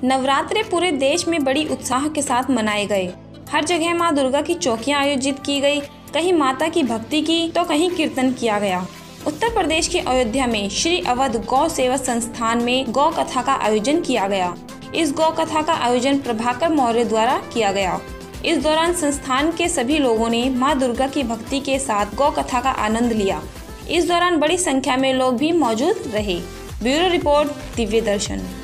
नवरात्रे पूरे देश में बड़ी उत्साह के साथ मनाए गए। हर जगह माँ दुर्गा की चौकियां आयोजित की गई, कहीं माता की भक्ति की तो कहीं कीर्तन किया गया। उत्तर प्रदेश के अयोध्या में श्री अवध गौ सेवा संस्थान में गौ कथा का आयोजन किया गया। इस गौ कथा का आयोजन प्रभाकर मौर्य द्वारा किया गया। इस दौरान संस्थान के सभी लोगों ने माँ दुर्गा की भक्ति के साथ गौ कथा का आनंद लिया। इस दौरान बड़ी संख्या में लोग भी मौजूद रहे। ब्यूरो रिपोर्ट, दिव्य दर्शन।